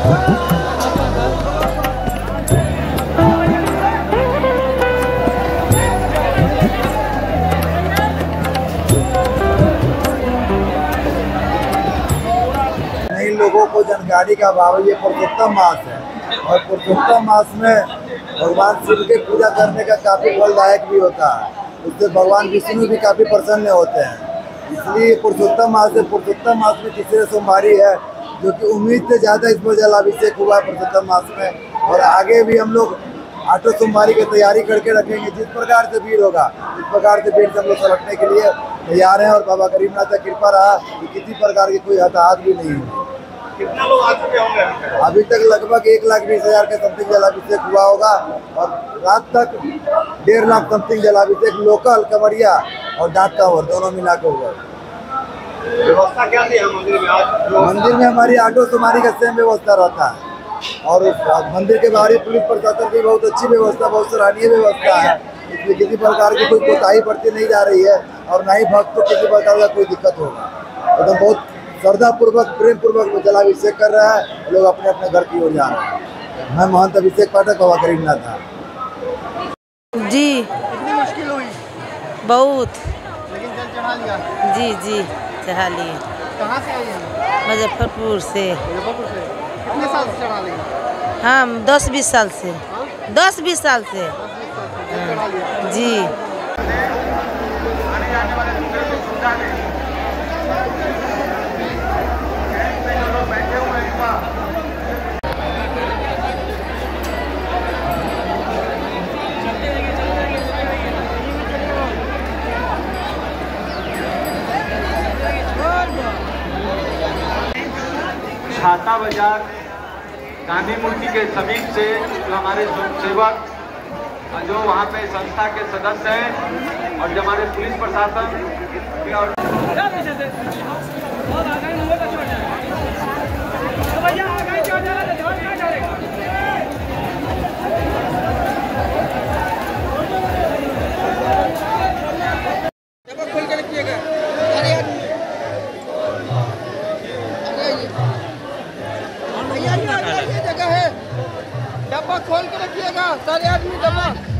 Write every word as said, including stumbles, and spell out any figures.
नई लोगों को जानकारी का अभाव। ये पुरुषोत्तम मास है और पुरुषोत्तम मास में भगवान शिव के पूजा करने का काफ़ी फलदायक भी होता है। उससे भगवान विष्णु भी काफ़ी प्रसन्न होते हैं। इसलिए पुरुषोत्तम मास है। पुरुषोत्तम मास में तीसरे सोमवारी है, जो कि उम्मीद से ज़्यादा इसमें जलाभिषेक हुआ है पुरुषोत्तम मास में। और आगे भी हम लोग आठों सोमवारी की तैयारी करके रखेंगे। जिस प्रकार से भीड़ होगा, इस प्रकार से भीड़ से हम लोग सलटने के लिए तैयार हैं। और बाबा गरीबनाथ का कृपा रहा कि किसी प्रकार की कोई हताहत भी नहीं हुई। कितना लोग आ चुके होंगे अभी तक? अभी तक लगभग एक लाख बीस हजार के समथिंग जलाभिषेक हुआ होगा और रात तक डेढ़ लाख समथिंग जलाभिषेक लोकल कमरिया और डाक कांवर दोनों मिला के हुआ। व्यवस्था क्या थी मंदिर में आज? मंदिर में हमारी आठों सोमवारी का सेम व्यवस्था रहता है और मंदिर के बाहर पुलिस प्रशासन की बहुत अच्छी व्यवस्था, बहुत सराहनीय व्यवस्था है। इसमें किसी प्रकार की कोई कोताही बढ़ती नहीं जा रही है और ना ही भक्त को किसी प्रकार का कोई दिक्कत होगा। एकदम बहुत श्रद्धा पूर्वक, प्रेम पूर्वक जलाभिषेक कर रहा है। लोग अपने अपने घर की ओर जा रहे हैं। मैं महंत अभिषेक पाठक बाबा गरीबनाथ था। जी कितनी मुश्किल हुई? बहुत। लेकिन जल चढ़ा लिया? जी जी चढ़ा लिए। कहाँ से आई हैं? मुजफ्फरपुर से। मुजफ्फरपुर से। कितने साल से चढ़ा लिया? हम दस बीस साल से। दस बीस साल से। चढ़ा लिया जी। आने जाने वाले दूसरे को सुविधा दें। बैठे हुए हैं वहाँ। छाता बाजार गांधी मूर्ति के समीप से जो हमारे सेवक जो वहाँ पे संस्था के सदस्य हैं और जो हमारे पुलिस प्रशासन के और खोल के रखिएगा। भैया ये जगह है, डब्बा खोल के रखिएगा। सारे आदमी डब्बा